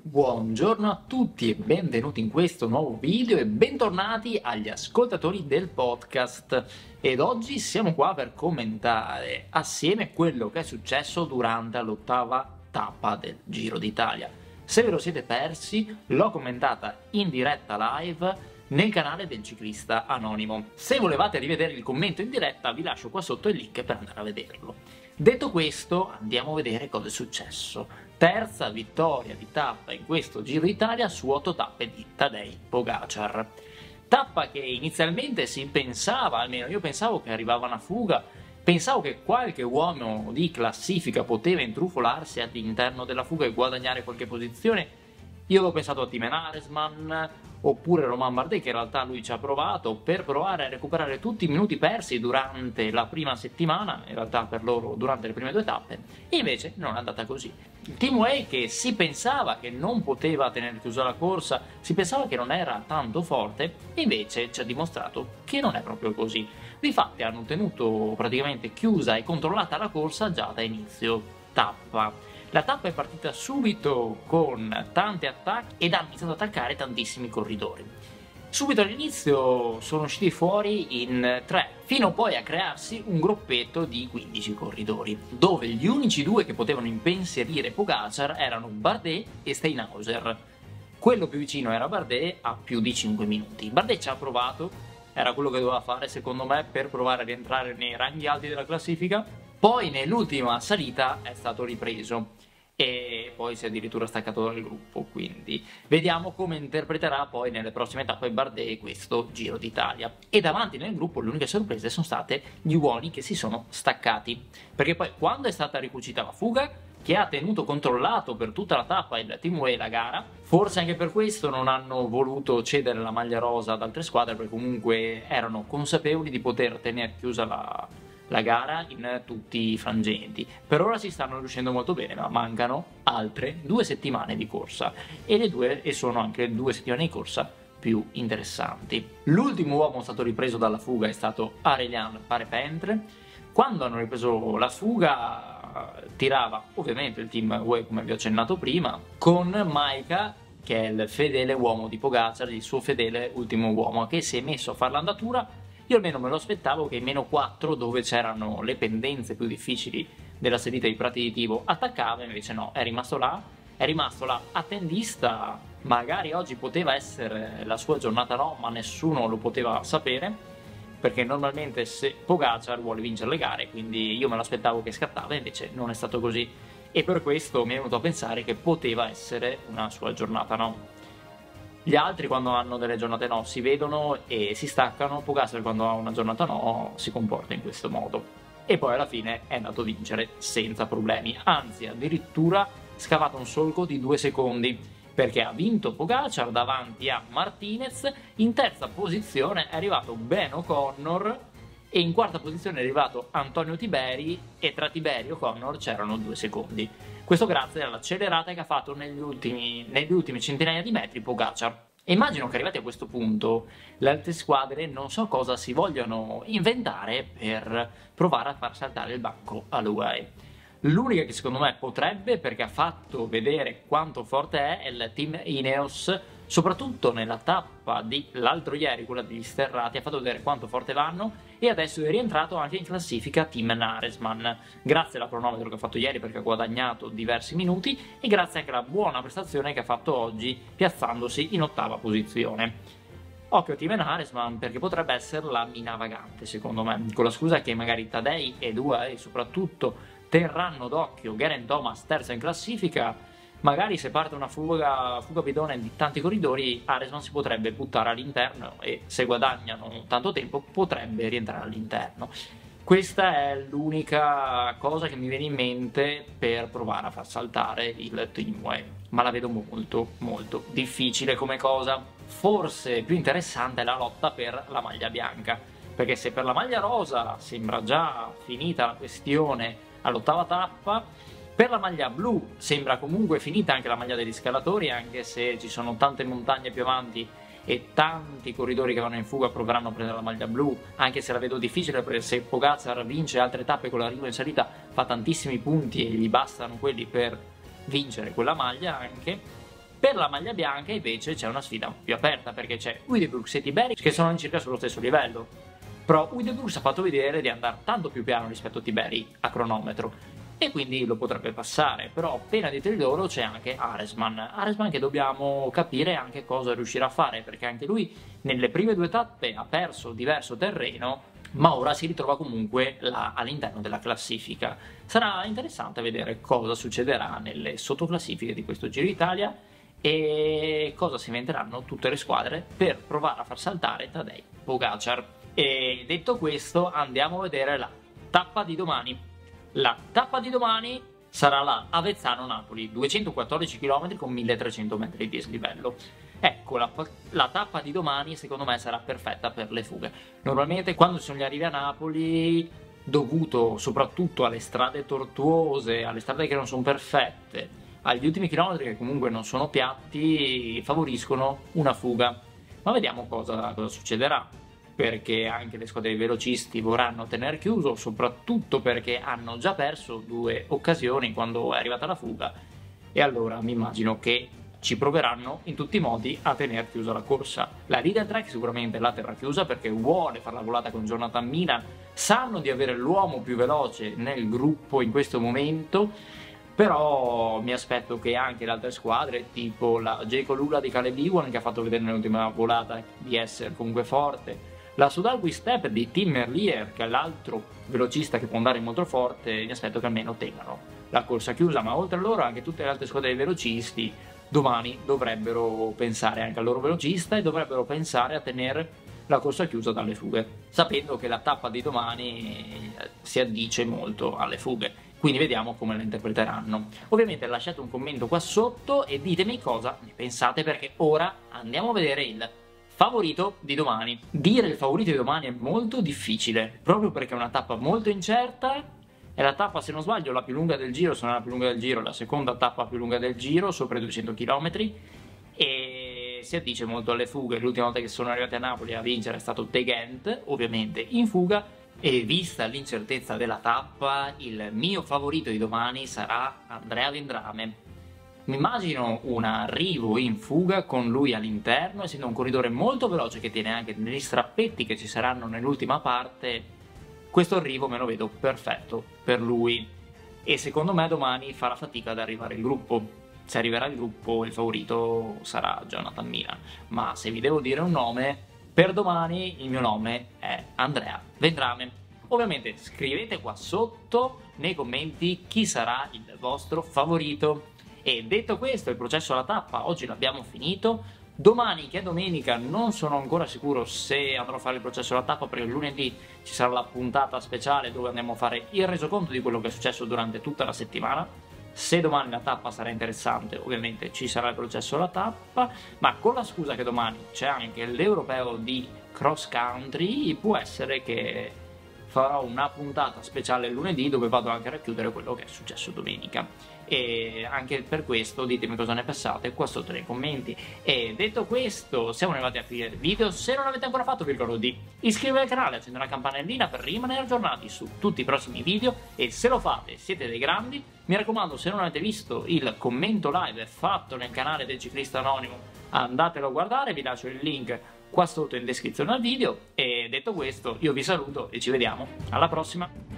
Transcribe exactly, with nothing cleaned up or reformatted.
Buongiorno a tutti e benvenuti in questo nuovo video e bentornati agli ascoltatori del podcast. Ed oggi siamo qua per commentare assieme quello che è successo durante l'ottava tappa del Giro d'Italia. Se ve lo siete persi, l'ho commentata in diretta live nel canale del ciclista anonimo. Se volevate rivedere il commento in diretta, vi lascio qua sotto il link per andare a vederlo. Detto questo, andiamo a vedere cosa è successo. Terza vittoria di tappa in questo Giro d'Italia su otto tappe di Tadej Pogačar. Tappa che inizialmente si pensava, almeno io pensavo che arrivava una fuga, pensavo che qualche uomo di classifica poteva intrufolarsi all'interno della fuga e guadagnare qualche posizione. Io avevo pensato a Tim Aresman oppure Romain Bardet, che in realtà lui ci ha provato per provare a recuperare tutti i minuti persi durante la prima settimana, in realtà per loro durante le prime due tappe, e invece non è andata così. Il Team Way, che si pensava che non poteva tenere chiusa la corsa, si pensava che non era tanto forte, e invece ci ha dimostrato che non è proprio così. Difatti hanno tenuto praticamente chiusa e controllata la corsa già da inizio tappa. La tappa è partita subito con tanti attacchi ed hanno iniziato ad attaccare tantissimi corridori. Subito all'inizio sono usciti fuori in tre, fino poi a crearsi un gruppetto di quindici corridori, dove gli unici due che potevano impensierire Pogačar erano Bardet e Steinhauser. Quello più vicino era Bardet a più di cinque minuti. Bardet ci ha provato, era quello che doveva fare secondo me per provare a rientrare nei ranghi alti della classifica. Poi nell'ultima salita è stato ripreso e poi si è addirittura staccato dal gruppo, quindi vediamo come interpreterà poi nelle prossime tappe Bardet questo Giro d'Italia. E davanti nel gruppo le uniche sorprese sono state gli uomini che si sono staccati, perché poi quando è stata ricucita la fuga, che ha tenuto controllato per tutta la tappa il Team Way la gara, forse anche per questo non hanno voluto cedere la maglia rosa ad altre squadre, perché comunque erano consapevoli di poter tenere chiusa la la gara in tutti i frangenti. Per ora si stanno riuscendo molto bene, ma mancano altre due settimane di corsa e le due e sono anche le due settimane di corsa più interessanti. L'ultimo uomo stato ripreso dalla fuga è stato Aurélien Parepintre. Quando hanno ripreso la fuga tirava ovviamente il Team Way, come vi ho accennato prima, con Majka, che è il fedele uomo di Pogačar, il suo fedele ultimo uomo, che si è messo a fare l'andatura. Io almeno me lo aspettavo che in meno quattro, dove c'erano le pendenze più difficili della salita di Prati di Tivo, attaccava, invece no, è rimasto là, è rimasto là attendista. Magari oggi poteva essere la sua giornata no, ma nessuno lo poteva sapere, perché normalmente se Pogačar vuole vincere le gare, quindi io me lo aspettavo che scattava, invece non è stato così, e per questo mi è venuto a pensare che poteva essere una sua giornata no. Gli altri quando hanno delle giornate no si vedono e si staccano, Pogačar quando ha una giornata no si comporta in questo modo. E poi alla fine è andato a vincere senza problemi, anzi addirittura scavato un solco di due secondi, perché ha vinto Pogačar davanti a Martinez. In terza posizione è arrivato Ben O'Connor e in quarta posizione è arrivato Antonio Tiberi, e tra Tiberi e O'Connor c'erano due secondi. Questo grazie all'accelerata che ha fatto negli ultimi, negli ultimi centinaia di metri Pogačar. E immagino che arrivati a questo punto le altre squadre non so cosa si vogliono inventare per provare a far saltare il banco all'U A E. L'unica che secondo me potrebbe, perché ha fatto vedere quanto forte è, è il team Ineos, soprattutto nella tappa di l'altro ieri, quella degli sterrati, ha fatto vedere quanto forte vanno, e adesso è rientrato anche in classifica Team Naresman, grazie alla cronometro che ha fatto ieri perché ha guadagnato diversi minuti, e grazie anche alla buona prestazione che ha fatto oggi piazzandosi in ottava posizione. Occhio a Team Naresman, perché potrebbe essere la mina vagante secondo me, con la scusa che magari Tadej e Dua e soprattutto terranno d'occhio Geraint Thomas terza in classifica. Magari se parte una fuga, fuga bidone di tanti corridori, Aresman si potrebbe buttare all'interno e se guadagnano tanto tempo potrebbe rientrare all'interno. Questa è l'unica cosa che mi viene in mente per provare a far saltare il Team Way, ma la vedo molto molto difficile come cosa. Forse più interessante è la lotta per la maglia bianca, perché se per la maglia rosa sembra già finita la questione all'ottava tappa, per la maglia blu sembra comunque finita anche la maglia degli scalatori, anche se ci sono tante montagne più avanti e tanti corridori che vanno in fuga proveranno a prendere la maglia blu, anche se la vedo difficile, perché se Pogačar vince altre tappe con l'arrivo in salita fa tantissimi punti e gli bastano quelli per vincere quella maglia anche. Per la maglia bianca invece c'è una sfida più aperta, perché c'è Uijtdebroeks e Tiberi che sono all'incirca sullo stesso livello, però Uijtdebroeks ha fatto vedere di andare tanto più piano rispetto a Tiberi a cronometro e quindi lo potrebbe passare. Però appena dietro di loro c'è anche Aresman Aresman che dobbiamo capire anche cosa riuscirà a fare, perché anche lui nelle prime due tappe ha perso diverso terreno, ma ora si ritrova comunque là all'interno della classifica. Sarà interessante vedere cosa succederà nelle sottoclassifiche di questo Giro d'Italia e cosa si inventeranno tutte le squadre per provare a far saltare Tadej Pogacar. E detto questo, andiamo a vedere la tappa di domani. La tappa di domani sarà la Avezzano-Napoli, duecentoquattordici chilometri con milletrecento metri di dislivello. Ecco, la, la tappa di domani secondo me sarà perfetta per le fughe. Normalmente quando sono gli arrivi a Napoli, dovuto soprattutto alle strade tortuose, alle strade che non sono perfette, agli ultimi chilometri che comunque non sono piatti, favoriscono una fuga. Ma vediamo cosa, cosa succederà, perché anche le squadre di velocisti vorranno tenere chiuso, soprattutto perché hanno già perso due occasioni quando è arrivata la fuga, e allora mi immagino che ci proveranno in tutti i modi a tenere chiusa la corsa. La Leader Trek sicuramente la terrà chiusa perché vuole fare la volata con Jonathan Mina, sanno di avere l'uomo più veloce nel gruppo in questo momento, però mi aspetto che anche le altre squadre, tipo la Jayco Lula di Caleb Ewan, che ha fatto vedere nell'ultima volata di essere comunque forte, la Soudal Quick-Step di Tim Merlier, che è l'altro velocista che può andare molto forte, mi aspetto che almeno tengano la corsa chiusa. Ma oltre a loro anche tutte le altre squadre di velocisti domani dovrebbero pensare anche al loro velocista e dovrebbero pensare a tenere la corsa chiusa dalle fughe, sapendo che la tappa di domani si addice molto alle fughe. Quindi vediamo come la interpreteranno. Ovviamente lasciate un commento qua sotto e ditemi cosa ne pensate, perché ora andiamo a vedere il favorito di domani. Dire il favorito di domani è molto difficile, proprio perché è una tappa molto incerta. È la tappa, se non sbaglio, la più lunga del giro, se non è la più lunga del giro, la seconda tappa più lunga del giro, sopra i duecento chilometri, e si addice molto alle fughe. L'ultima volta che sono arrivati a Napoli a vincere è stato De Gent, ovviamente in fuga, e vista l'incertezza della tappa, il mio favorito di domani sarà Andrea Vendrame. Mi immagino un arrivo in fuga con lui all'interno, essendo un corridore molto veloce che tiene anche negli strappetti che ci saranno nell'ultima parte. Questo arrivo me lo vedo perfetto per lui e secondo me domani farà fatica ad arrivare il gruppo. Se arriverà il gruppo il favorito sarà Jonathan Mina, ma se vi devo dire un nome, per domani il mio nome è Andrea Vendrame. Ovviamente scrivete qua sotto nei commenti chi sarà il vostro favorito. E detto questo, il processo alla tappa oggi l'abbiamo finito. Domani, che è domenica, non sono ancora sicuro se andrò a fare il processo alla tappa, perché lunedì ci sarà la puntata speciale dove andiamo a fare il resoconto di quello che è successo durante tutta la settimana. Se domani la tappa sarà interessante, ovviamente ci sarà il processo alla tappa, ma con la scusa che domani c'è anche l'europeo di cross country, può essere che farò una puntata speciale lunedì dove vado anche a racchiudere quello che è successo domenica. E anche per questo ditemi cosa ne pensate qua sotto nei commenti. E detto questo, siamo arrivati a fine del video. Se non l'avete ancora fatto vi ricordo di iscrivervi al canale e accendere la campanellina per rimanere aggiornati su tutti i prossimi video, e se lo fate siete dei grandi. Mi raccomando, se non avete visto il commento live fatto nel canale del Ciclista Anonimo, andatelo a guardare, vi lascio il link qua sotto in descrizione al video. E detto questo, io vi saluto e ci vediamo alla prossima.